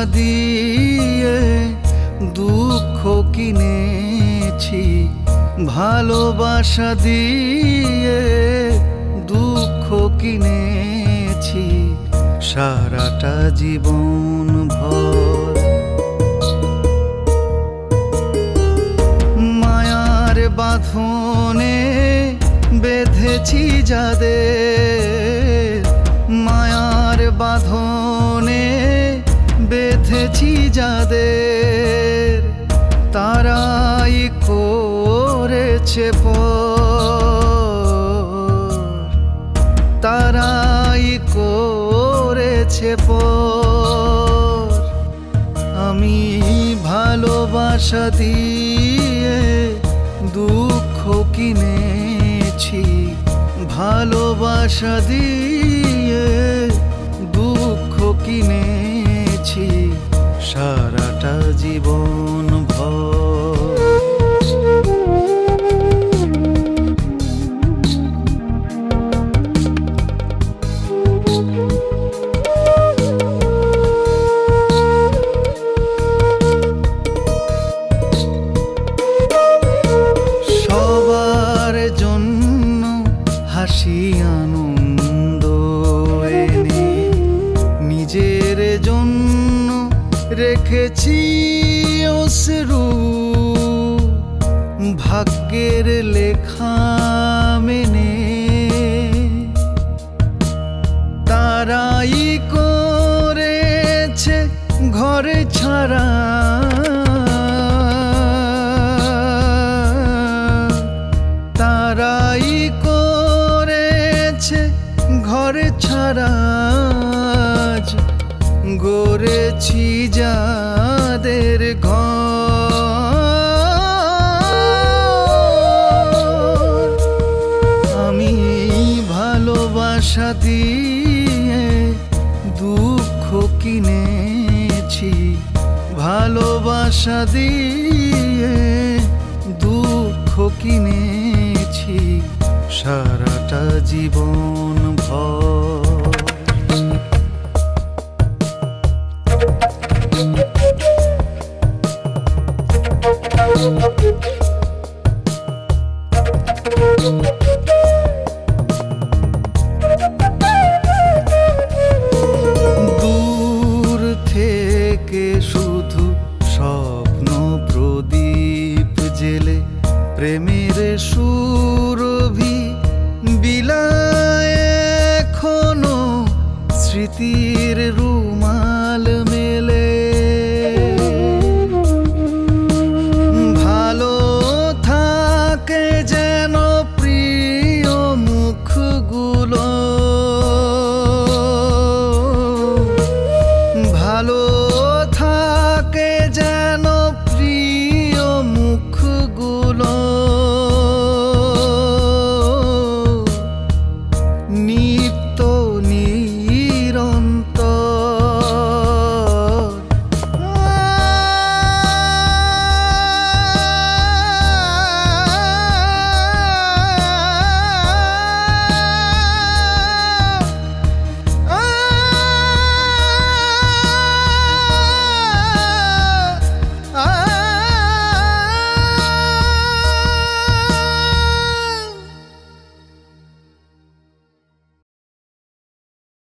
দিয়ে দুঃখ কিনেছি, ভালোবাসা দিয়ে দুঃখ কিনেছি সারাটা জীবন ভর। মায়ার বাঁধনে বেঁধেছি যাদের, মায়ার বাঁধনে বেঁধেছি যাদের, তারাই করেছে পর, তারাই করেছে পর। আমি ভালোবাসা দিয়ে দুঃখ কিনেছি, ভালোবাসা দিয়ে দুঃখ কিনেছি সারাটা জীবন ভর। সবার জন্য হাসি আনন্দ এনে নিজের জন্য রেখেছি অশ্রু, ভাগ্যের লেখা মেনে তারাই করেছে ঘরে ছাড়া, তারাই করেছে ঘরে ছাড়া। গড়েছি যাদের ঘর, আমি ভালোবাসা দিয়ে দুঃখ কিনেছি, ভালোবাসা দিয়ে দুঃখ কিনেছি সারাটা জীবন ভর। দূর থেকে শুধু স্বপ্ন প্রদীপ জেলে প্রেমের